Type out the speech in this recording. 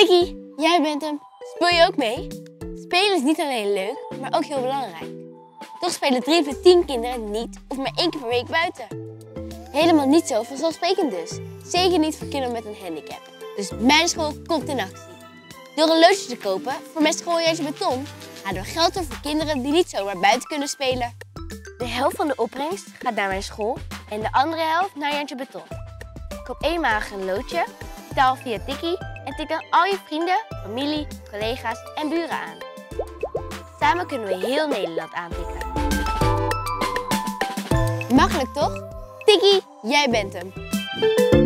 Tikkie, jij bent hem. Speel je ook mee? Spelen is niet alleen leuk, maar ook heel belangrijk. Toch spelen 3 van de 10 kinderen niet of maar 1 keer per week buiten. Helemaal niet zo vanzelfsprekend dus. Zeker niet voor kinderen met een handicap. Dus mijn school komt in actie. Door een loodje te kopen voor mijn school Jantje Beton halen we geld over voor kinderen die niet zomaar buiten kunnen spelen. De helft van de opbrengst gaat naar mijn school en de andere helft naar Jantje Beton. Koop eenmalig een loodje, betaal via Tikkie en tik dan al je vrienden, familie, collega's en buren aan. Samen kunnen we heel Nederland aantikken. Makkelijk toch? Tikkie, jij bent hem.